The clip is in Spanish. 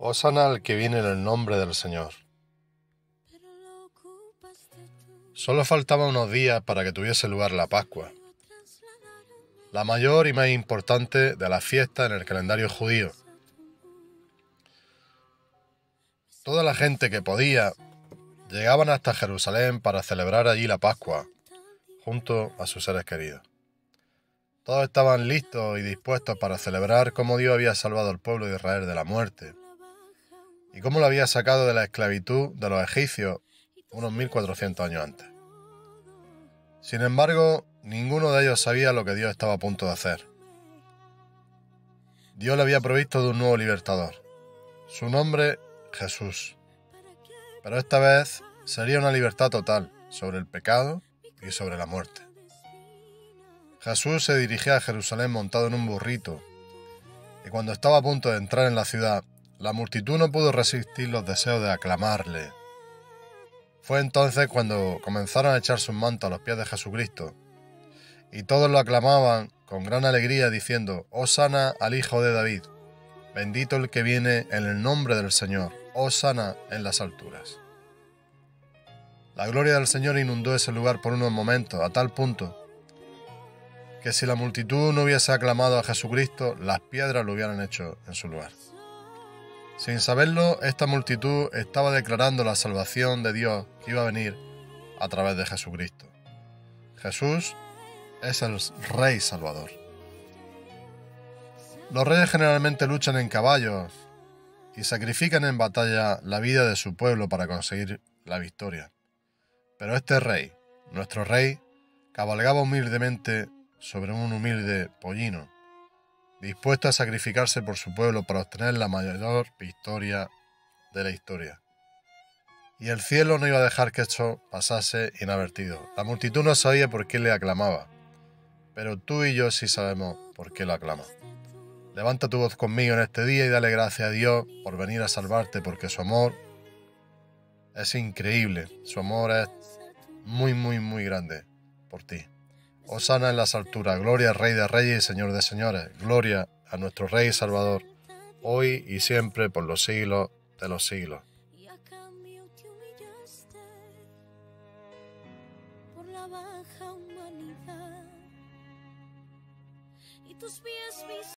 Hosana al que viene en el nombre del Señor. Solo faltaban unos días para que tuviese lugar la Pascua, la mayor y más importante de las fiestas en el calendario judío. Toda la gente que podía llegaban hasta Jerusalén para celebrar allí la Pascua, junto a sus seres queridos. Todos estaban listos y dispuestos para celebrar cómo Dios había salvado al pueblo de Israel de la muerte y cómo lo había sacado de la esclavitud de los egipcios unos 1400 años antes. Sin embargo, ninguno de ellos sabía lo que Dios estaba a punto de hacer. Dios le había provisto de un nuevo libertador. Su nombre, Jesús. Pero esta vez sería una libertad total sobre el pecado y sobre la muerte. Jesús se dirigía a Jerusalén montado en un burrito, y cuando estaba a punto de entrar en la ciudad, la multitud no pudo resistir los deseos de aclamarle. Fue entonces cuando comenzaron a echar sus mantos a los pies de Jesucristo, y todos lo aclamaban con gran alegría diciendo: «Hosana al Hijo de David, bendito el que viene en el nombre del Señor, Hosana en las alturas». La gloria del Señor inundó ese lugar por unos momentos, a tal punto que si la multitud no hubiese aclamado a Jesucristo, las piedras lo hubieran hecho en su lugar. Sin saberlo, esta multitud estaba declarando la salvación de Dios que iba a venir a través de Jesucristo. Jesús es el Rey Salvador. Los reyes generalmente luchan en caballos y sacrifican en batalla la vida de su pueblo para conseguir la victoria. Pero este rey, nuestro rey, cabalgaba humildemente sobre un humilde pollino, dispuesto a sacrificarse por su pueblo para obtener la mayor victoria de la historia. Y el cielo no iba a dejar que esto pasase inadvertido. La multitud no sabía por qué le aclamaba, pero tú y yo sí sabemos por qué lo aclama. Levanta tu voz conmigo en este día y dale gracias a Dios por venir a salvarte, porque su amor es increíble, su amor es muy, muy, muy grande por ti. Hosana en las alturas, gloria al Rey de Reyes y Señor de Señores, gloria a nuestro Rey y Salvador, hoy y siempre por los siglos de los siglos. Por la baja humanidad y tus pies